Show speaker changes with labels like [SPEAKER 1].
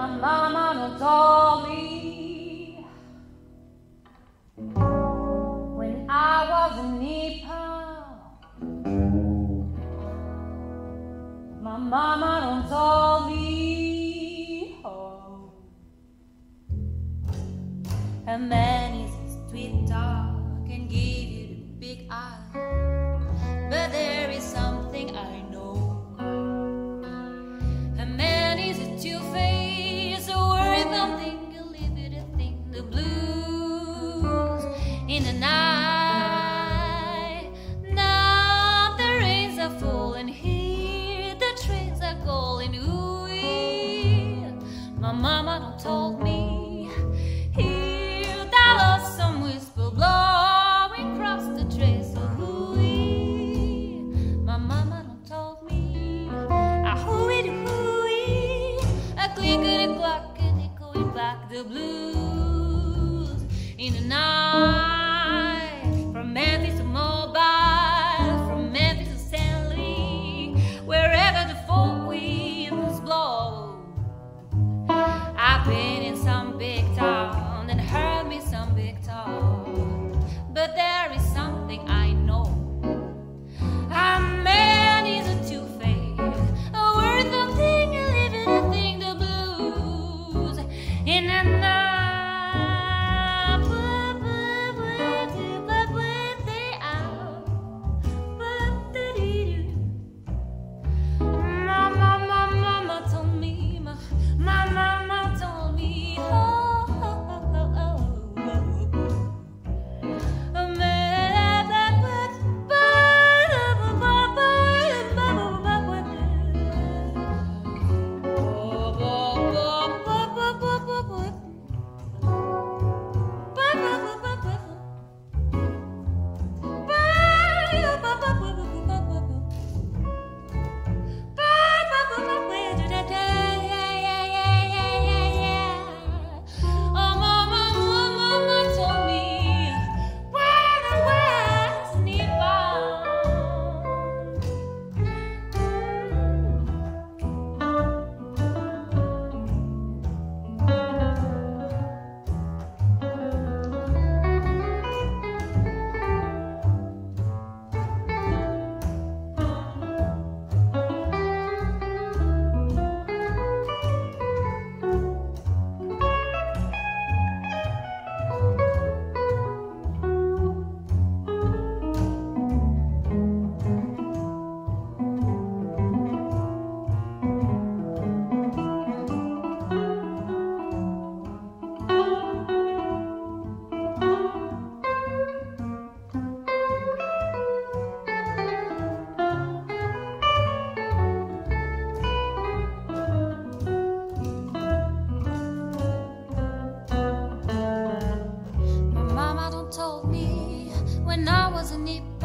[SPEAKER 1] mama done told me when I was a nipple. My mama done told me, oh, a man is a sweet dog and give you the big eye, but there is something I know. A man is a two-faced, a worry something, a live a thing, the blues in the night. Now the rains are falling here, the trains are going, ooh, my mama done told me, hear that lonesome whisper blowing across the trace, ooh, my mama done told me, a hooey-doo-hooey, a clickety-clack and echoing back the blues in the night. From Memphis to Mobile, from Memphis to Stanley, wherever the folk winds blow. I've been in some big town and heard me some big talk, but there is something I know. A man is a two-faced, a worth of thing, a living a thing, the blues in the night. Mama told me, my mama told me, oh, my mama done told me when I was a nip.